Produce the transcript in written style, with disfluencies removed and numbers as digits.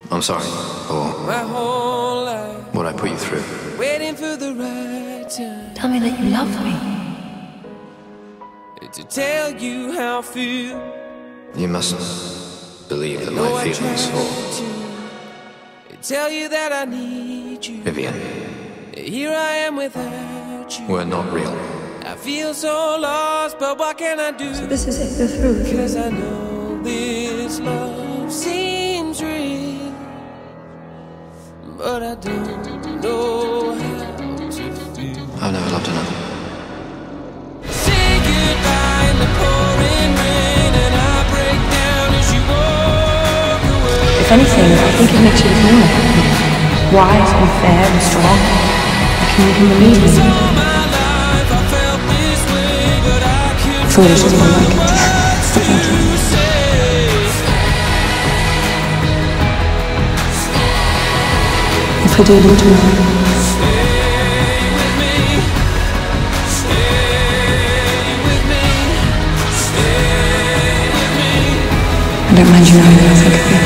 I'm sorry for my whole life, what I put you through. waiting for the right time. Tell me that you love me. To tell you how I feel. You must believe that my feelings for tell you that I need you. Vivian Here I am without you. were not real. I feel so lost, but what can I do? So this is it, you're through. Cause I know this love seems real, but I don't know how to feel. I've never loved another. Say goodbye in the pouring rain, and I break down as you walk away. If anything, I think it makes you look more like me. Wise and fair and strong. Like you can believe me. All my life I felt this way, but I could Foolish as you like. thank you. If we do them tomorrow, I don't mind you knowing that I think of you.